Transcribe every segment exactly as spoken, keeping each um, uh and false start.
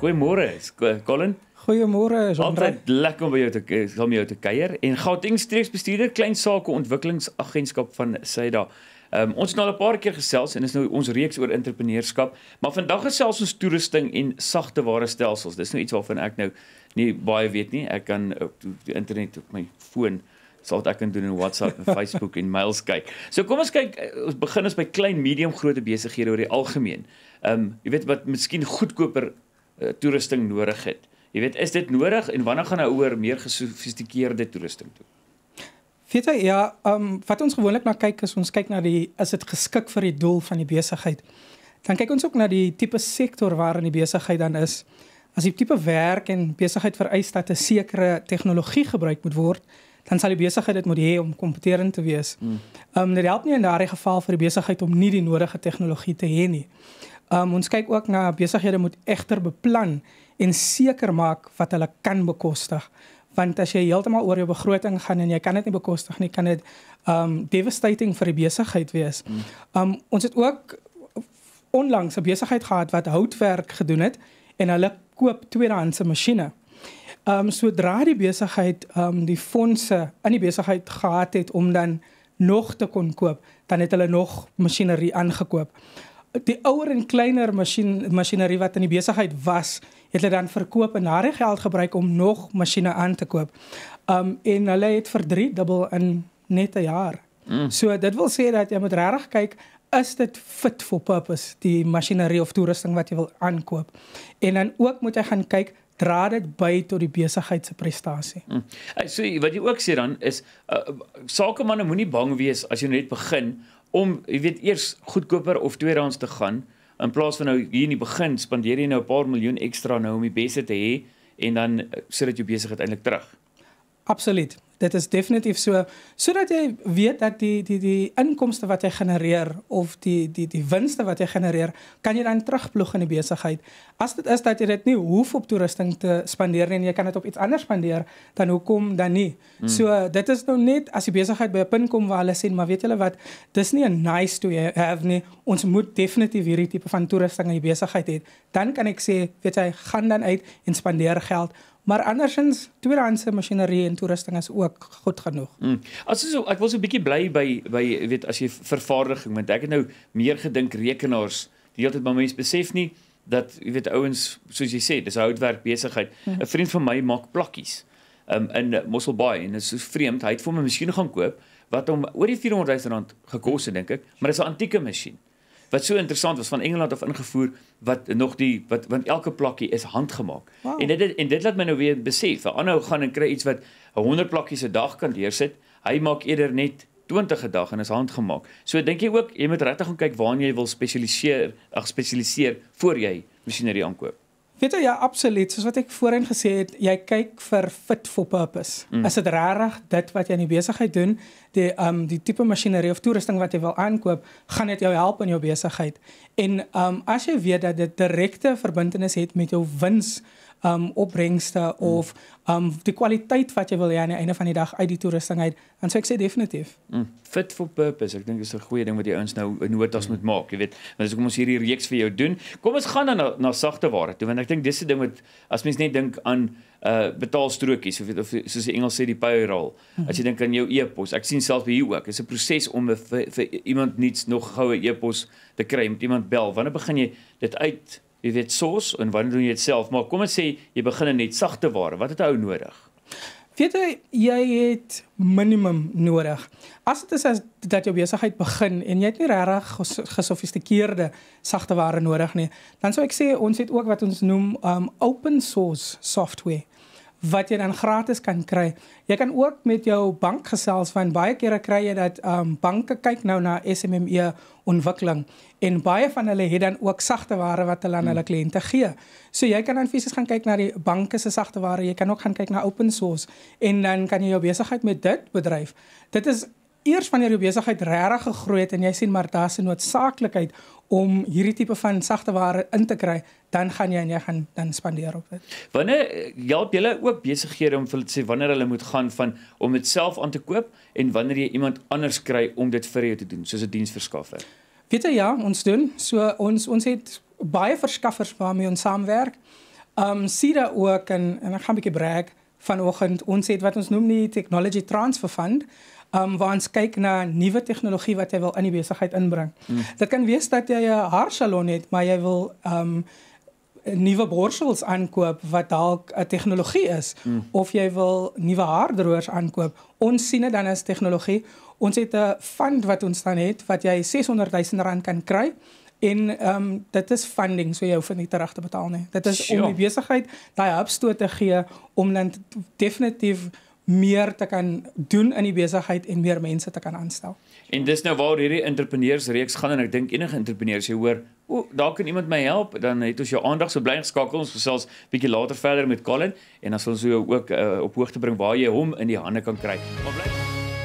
Goeiemôre, Colin. Goeiemôre, Jean-André. Altyd lekker om by jou te saam met jou te kuier. En Gauteng streeksbestuurder, klein sake ontwikkelingsagentskap van SAIDA. Um, ons het nou al 'n paar keer gesels en is nou ons reeks oor entrepreneurskap, maar vandag gesels ons toerusting en sagte ware stelsels. Dis nou iets waarvan ek nou nie baie weet nie. Ek kan op die internet op my foon sal wat ek kan doen in WhatsApp en Facebook en mails kyk. So kom ons kyk, ons begin ons by klein, medium, groot besighede oor die algemeen. Ehm um, jy weet wat miskien goedkoper uh, toerusting nodig het. Jy weet, is dit nodig en wanneer gaan nou oor meer gesofistikeerde toerusting toe? Weet jy, ja, um, wat ons gewoonlik na kyk is, ons kyk na die, is dit geskik vir die doel van die besigheid. Dan kyk ons ook na die tipe sektor waarin die besigheid dan is. As die tipe werk en besigheid vereis dat 'n sekere tegnologie gebruik moet word, dan sal die besigheid dit moet hê om kompeterend te wees. Mm. Um, dit help nie in daardie geval vir die besigheid om nie die nodige tegnologie te hê nie. Um, ons kyk ook na besighede moet egter beplan en seker maak wat hulle kan bekostig. Want as jy heeltemal oor jou begroting gaan en jy kan dit nie bekostig nie, kan dit um, devastating vir die besigheid wees. Mm. Um, ons het ook onlangs 'n besigheid gehad wat houtwerk gedoen het en hulle koop tweedehandse masjiene. Um, sodra die besigheid um, die fondse in die besigheid gehad het om dan nog te kon koop, dan het hulle nog masjinerie aangekoop. Die ouer en kleiner masjien, masjinerie wat in die besigheid was, het hulle dan verkoop en daardie geld gebruik om nog masjiene aan te koop. Um, en hulle het verdriedubbel in net 'n jaar. Mm. So dit wil sê dat jy moet regtig kyk, is dit fit for purpose, die masjinerie of toerusting wat jy wil aankoop. En dan ook moet jy gaan kyk, dra dit by tot die besigheid se prestasie. Mm. So wat jy ook sê dan is, uh, sakemanne moenie bang wees as jy net begin, om, jy weet, eers goedkoper of tweedehands te gaan, in plaas van nou hier in die begin, spandeer jy nou 'n paar miljoen ekstra nou om die beste te hê, en dan sit dit jou besigheid eintlik terug. Absoluut. Dit is definitief so, sodat jy weet dat die die die inkomste wat jy genereer of die die die winste wat jy genereer, kan jy dan terugploeg in die besigheid. As dit is dat jy dit nie hoef op toerusting te spandeer nie en jy kan dit op iets anders spandeer, dan hoekom dan nie? Mm. So dit is nou net as die besigheid by 'n punt kom waar hulle sê, maar weet julle wat, dis nie 'n nice to have nie. Ons moet definitief hierdie tipe van toerusting in die besigheid hê. Dan kan ek sê, weet jy, gaan dan uit en spandeer geld. Maar andersins, tweedehandse masjinerie en toerusting is ook goed genoeg. Mm. As so, ek wil so 'n bietjie bly by by weet as jy vervaardiging, want ek het nou meer gedink rekenaars. Die hele tyd maar mense besef nie dat jy weet ouens, soos jy sê, dis 'n houtwerk besigheid. 'n mm. Vriend van my maak plakkies um, in Mosselbaai en dit is so vreemd. Hy het vir my 'n masjien gaan koop wat hom oor die vierhonderd duisend rand gekos het, dink ek, maar dit is 'n antieke masjien. Wat so interessant was, van Engeland af ingevoer, wat nog die, wat, want elke plakkie is handgemaak. Wow. En, dit, en dit laat my nou weer besef, 'n ander gaan en kry iets wat honderd plakkies 'n dag kan deursit, hy maak eerder net twintig 'n dag en is handgemaak. So dink jy ook, jy moet regtig gaan kyk waar jy wil spesialiseer, ag spesialiseer, voor jy masjinerie aankoop. Weet jy, ja, absoluut. Soos wat ek voorheen gesê het, jy kyk vir fit for purpose. Mm. Is dit regtig dit wat jy in die besigheid doen, die, um, die tipe masjinerie of toerusting wat jy wil aankoop, gaan dit jou help in jou besigheid. En um, as jy weet dat dit direkte verbintenis het met jou wins, um, opbrengste mm. of um, die kwaliteit wat jy wil hê aan die einde van die dag uit die toerusting uit, dan sou ek sê definitief. Mm. Fit for purpose, ek dink dis 'n goeie ding wat die ouens nou notas mm. moet maak, jy weet. Want as kom ons hierdie reeks vir jou doen, kom ons gaan dan na, na sagte ware toe, want ek dink dis 'n ding wat as mens net dink aan uh betaalstrokies of, of soos die Engels sê die payroll, mm-hmm. as jy dink aan jou e-pos, ek sien selfs by hier ook, is 'n proses om vir, vir iemand niets nog goue e-pos te kry, moet iemand bel. Wanneer begin jy dit uit, jy weet, source, en wanneer doen jy dit self? Maar kom ons sê jy begin net sagte ware, wat het 'n ou nodig? Weet jy, jy het minimum nodig. As dit is as dat jou besigheid begin en jy het nie regtig gesofistikeerde sagte ware nodig nie, dan sou ek sê ons het ook wat ons noem um, open source software, wat jy dan gratis kan kry. Jy kan ook met jou bank gesels, van baie kere kry jy dat um, banke kyk nou na S M M E ontwikkeling en baie van hulle het dan ook sagte ware wat hulle aan hulle kliënte gee. So jy kan dan fisies gaan kyk na die banke se sagte ware, jy kan ook gaan kyk na open source en dan kan jy jou besigheid met dit bedryf. Dit is eers wanneer jou besigheid regtig gegroei het en jy sien maar daar's 'n noodsaaklikheid om hierdie tipe van sagte ware in te kry, dan gaan jy en jy gaan dan spandeer op dit. Wanneer help julle ook besighede om vir te sê wanneer hulle moet gaan van om dit self aan te koop en wanneer jy iemand anders kry om dit vir jou te doen, soos 'n diensverskaffer? Weet jy, ja, ons doen. So ons ons het baie verskaffers waarmee ons saamwerk. Um SIDA ook en en ek gaan 'n bietjie brag vanoggend ons het wat ons noem die Technology Transfer Fund. Um, waar ons kyk na nuwe tegnologie wat jy wil in die besigheid inbring. Mm. Dit kan wees dat jy 'n haarsalon het, maar jy wil um, nuwe borsels aankoop wat dalk 'n tegnologie is, mm. of jy wil nuwe haardroërs aankoop. Ons sien dit dan as tegnologie. Ons het 'n fund wat ons dan het, wat jy seshonderd duisend rand kan kry, en um, dit is funding, so jy hoef nie terug te betaal nie. Dit is sure. om die besigheid daai hupstoot te gee, om dan definitief meer te kan doen in die besigheid en meer mense te kan aanstel. En dis nou waar hierdie entrepreneursreeks gaan en ek dink enige entrepreneurs jy hoor, o, oh, daar kan iemand my help, dan het ons jou aandag so bly geskakel, ons gesels bietjie later verder met Colin en dan sal ons jou ook uh, op hoogte bring waar jy hom in die hande kan kry. Maar bly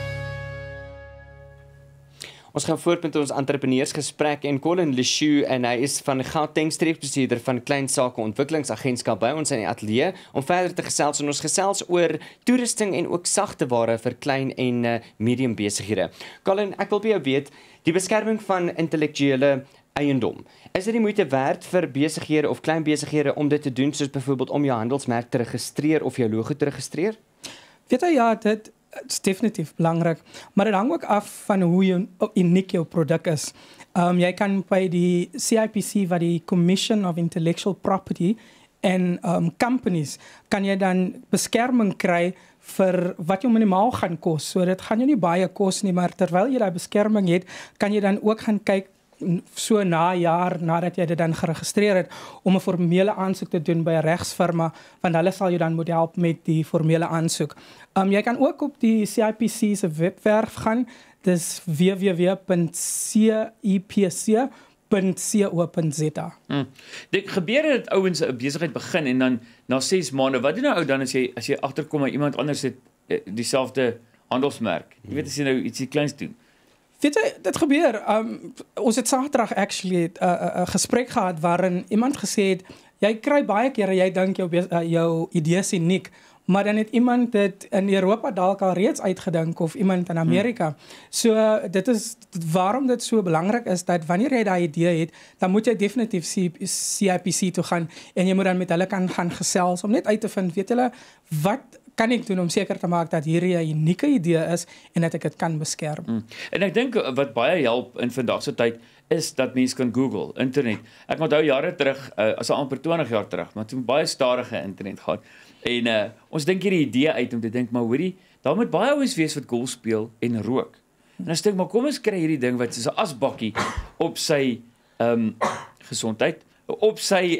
Ons gaan voort met ons entrepreneursgesprek en Colin Leshoe en hy is van Gauteng streekbestuurder van Klein Sake Ontwikkelingsagentskap by ons in die ateljee om verder te gesels en ons gesels oor toerusting en ook sagte ware vir klein en uh, medium besighede. Colin, ek wil by jou weet, die beskerming van intellektuele eiendom. Is dit die moeite werd vir besighede of klein besighede om dit te doen, soos byvoorbeeld om jou handelsmerk te registreer of jou logo te registreer? Weet jy, ja, dit is definitief belangrik, maar dit hang ook af van hoe jy, uniek jou produk is. Um, jy kan by die C I P C, wat die Commission of Intellectual Property en um, companies, kan jy dan beskerming kry vir wat jou minimaal gaan kos. So dit gaan jou nie baie kos nie, maar terwyl jy daai beskerming het, kan jy dan ook gaan kyk so na jaar nadat jy dit dan geregistreer het om 'n formele aansoek te doen by 'n regsfirma, want hulle sal jou dan moet help met die formele aansoek. Um, jy kan ook op die C I P C se webwerf gaan, dis w w w punt c i p c punt co punt z a. Hmm. Dit gebeur dat ouens 'n besigheid begin en dan na ses maande, wat doen nou ou dan as jy as jy agterkom dat iemand anders het dieselfde handelsmerk? Jy weet as jy nou ietsie kleins doen. Weet jy, dit gebeur. Um, ons het Saterdag actually 'n uh, uh, uh, gesprek gehad waarin iemand gesê het, jy kry baie kere jy dink jou uh, jou idee is uniek, maar dan het iemand dit in Europa dalk al reeds uitgedink of iemand in Amerika. Hmm. So uh, dit is waarom dit so belangrik is dat wanneer jy daai idee het, dan moet jy definitief C I P C toe gaan en jy moet dan met hulle kan gaan gesels om net uit te vind, weet julle, wat kan ek doen om seker te maak dat hierdie 'n unieke idee is en dat ek dit kan beskerm. Mm. En ek dink wat baie help in vandag se tyd is dat mense kan Google, internet. Ek onthou jare terug, uh, as al amper twintig jaar terug, maar toe baie stadige internet gehad. En uh, ons dink hierdie idee uit om te dink, maar hoorie, daar moet baie ouens wees wat golf speel en rook. En ons dink, maar kom ons kry hierdie ding wat soos 'n asbakkie op sy ehm um, gesondheid, op sy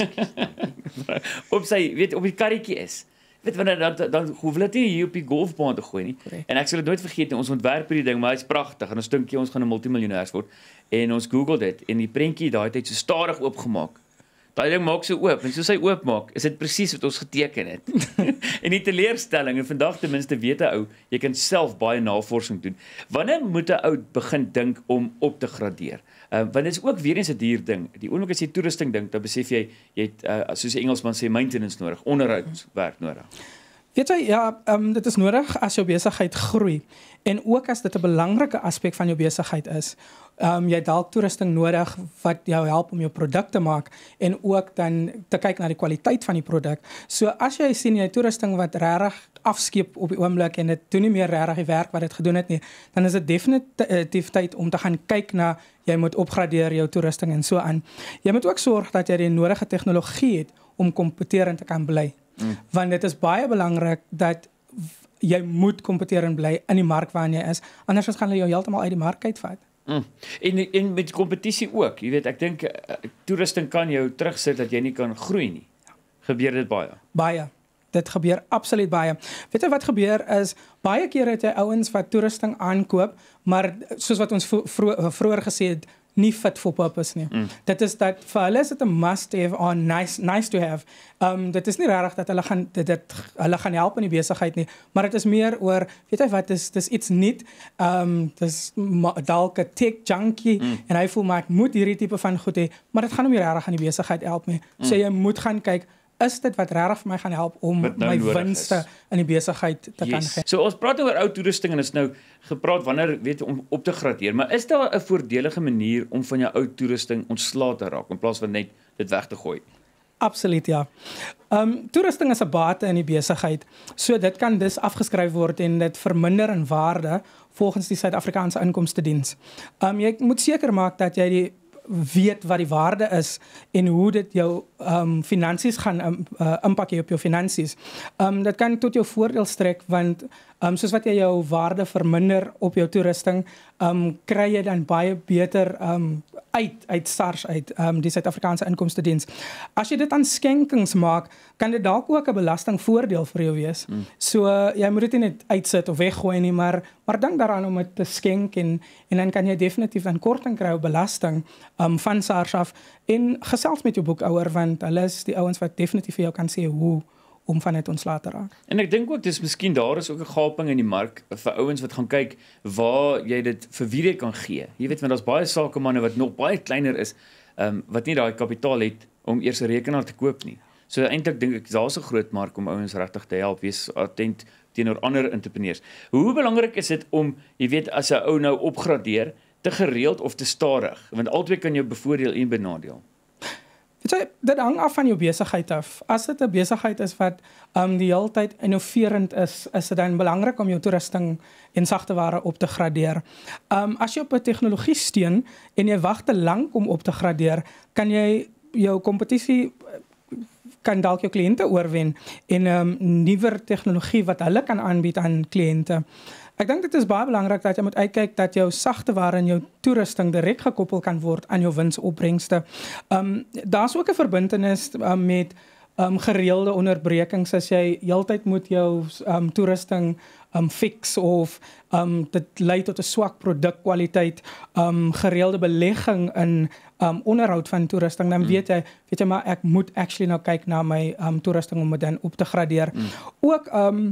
op sy, weet, op die karretjie is. Weet wanneer dan dan hoef hulle nie hier op die golfbaan te gooi nie. Okay. En ek sal dit nooit vergeet nie. Ons ontwerp hierdie ding, maar hy's pragtig en ons dink jy ons gaan 'n multimiljonêers word. En ons Google dit en die prentjie daai tyd so stadig oopgemaak. Daai ding maak so oop en soos hy oopmaak, is dit presies wat ons geteken het. En die teleurstelling, en vandag ten minste weet 'n ou, jy kan self baie navorsing doen. Wanneer moet 'n ou begin dink om op te gradeer? Uh, want dit is ook weer eens 'n duur ding. Die oomblik as jy toerusting dink, dan besef jy jy het uh, soos die Engelsman sê maintenance nodig, onderhoudswerk nodig. Weet jy, ja, um, dit is nodig as jou besigheid groei en ook as dit 'n belangrike aspek van jou besigheid is. Um, jy het dalk toerusting nodig wat jou help om jou produk te maak en ook dan te kyk na die kwaliteit van die produk. So as jy sien jy het toerusting wat regtig afskeep op die oomblik en dit doen nie meer regtig die werk wat dit gedoen het nie, dan is dit definitief tyd om te gaan kyk na jy moet opgradeer jou toerusting en so aan. Jy moet ook sorg dat jy die nodige tegnologie het om kompeterend te kan bly. Mm. Want dit is baie belangrik dat jy moet kompeterend bly in die mark waarin jy is, anders gaan hulle jou heeltemal uit die mark uitvat. Mm. En en met kompetisie ook, jy weet, ek dink uh, toerusting kan jou terugsit dat jy nie kan groei nie. Gebeur dit baie? Baie. Dit gebeur absoluut baie. Weet jy wat gebeur is, baie kere het jy ouens wat toerusting aankoop, maar soos wat ons vro vroeër gesê het, nie fit for purpose nie. Mm. Dit is dat vir hulle is dit 'n must have or nice nice to have. Um dit is nie regtig dat hulle gaan dit, dit hulle gaan help in die besigheid nie, maar dit is meer oor, weet jy wat, dis dis iets nuut. Um dis dalk 'n tech junkie mm. en hy voel maar ek moet hierdie tipe van goed hê, maar dit gaan hom nie regtig aan die besigheid help nie. Mm. So jy moet gaan kyk, is dit wat regtig vir my gaan help om nou my winste in die besigheid te yes. kan gee. So ons praat oor ou toerusting en is nou gepraat wanneer weet om op te gradeer, maar is daar 'n voordelige manier om van jou ou toerusting ontslae te raak in plaas van net dit weg te gooi? Absoluut, ja. Um, toerusting is 'n bate in die besigheid. So dit kan dus afgeskryf word en dit verminder in waarde volgens die Suid-Afrikaanse Inkomstediens. Um, jy moet seker maak dat jy die weet wat die waarde is en hoe dit jou um, finansies gaan um, uh, impak op jou finansies. Um, dit kan tot jou voordeel strek, want um, soos wat jy jou waarde verminder op jou toerusting, um, kry jy dan baie beter um, uit, uit SARS, uit um, die Suid-Afrikaanse Inkomstediens. As jy dit aan skenkings maak, kan dit dalk ook 'n belastingvoordeel vir jou wees. Mm. So, uh, jy moet dit nie net uitsit of weggooi nie, maar, maar dink daaraan om dit te skenk en, en dan kan jy definitief dan korting kry op belasting um, van SARS af en gesels met jou boekhouer, want hulle is die ouens wat definitief vir jou kan sê hoe om van dit ontslae te raak. En ek dink ook dis miskien daar is ook 'n gaping in die mark vir ouens wat gaan kyk waar jy dit vir wie jy kan gee. Jy weet, want daar's baie sakemanne wat nog baie kleiner is, um, wat nie daai kapitaal het om eers 'n rekenaar te koop nie. So eintlik dink ek daar's 'n groot mark om ouens regtig te help, wees attent teenoor ander entrepreneurs. Hoe belangrik is dit om, jy weet, as 'n ou nou opgradeer, te gereeld of te stadig, want albei kan jou bevoordeel en benadeel. So, dit hang af van jou besigheid af. As dit 'n besigheid is wat um, die hele tyd innoverend is, is dit dan belangrik om jou toerusting en sagteware op te gradeer. Um, as jy op 'n tegnologie steun en jy wag te lank om op te gradeer, kan jy jou kompetisie kan dalk jou kliënte oorwen en um, nuwer tegnologie wat hulle kan aanbied aan kliënte. Ek dink dit is baie belangrik dat jy moet uitkyk dat jou sagteware en jou toerusting direk gekoppel kan word aan jou winsopbrengste. Um, Daar's ook 'n verbintenis um, met um, gereelde onderbrekings as jy heeltyd moet jou um, toerusting um, fix of um, dit lei tot 'n swak produkkwaliteit, um, gereelde belegging in um, onderhoud van toerusting, dan mm. weet jy, weet jy maar ek moet actually nou kyk na my um, toerusting om dit dan op te gradeer. Mm. Ook um,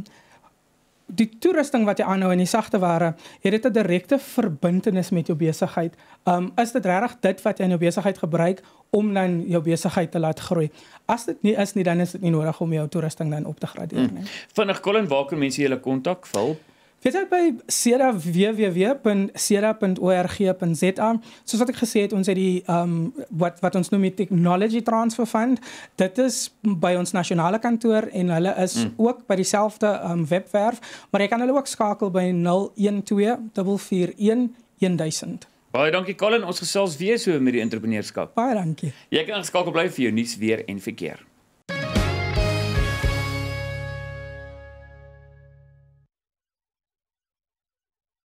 die toerusting wat jy aanhou in die sagteware, het dit 'n direkte verbintenis met jou besigheid. Um, is dit regtig dit wat jy in jou besigheid gebruik om dan jou besigheid te laat groei? As dit nie is nie, dan is dit nie nodig om jou toerusting dan op te gradeer nie. Hmm. Vinnig, Colin, waar kan mense julle kontak val? Weet jy by SEDA w w w punt seda punt org punt z a. Soos wat ek gesê het, ons het die um, wat wat ons noem die Technology Transfer Fund. Dit is by ons nasionale kantoor en hulle is mm. ook by dieselfde um, webwerf, maar jy kan hulle ook skakel by nul een twee vier vier een een duisend. Baie dankie Colin, ons gesels weer so met die entrepreneurskap. Baie dankie. Jy kan geskakel bly vir jou nuus, weer en verkeer.